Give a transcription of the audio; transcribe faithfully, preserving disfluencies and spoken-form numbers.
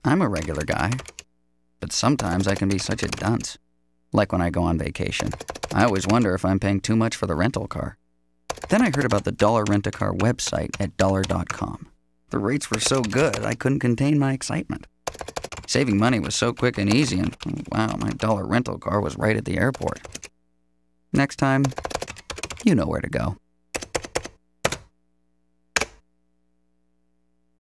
I'm a regular guy, but sometimes I can be such a dunce. Like when I go on vacation. I always wonder if I'm paying too much for the rental car. Then I heard about the Dollar Rent-A-Car website at dollar dot com. The rates were so good, I couldn't contain my excitement. Saving money was so quick and easy, and wow, my Dollar rental car was right at the airport. Next time, you know where to go.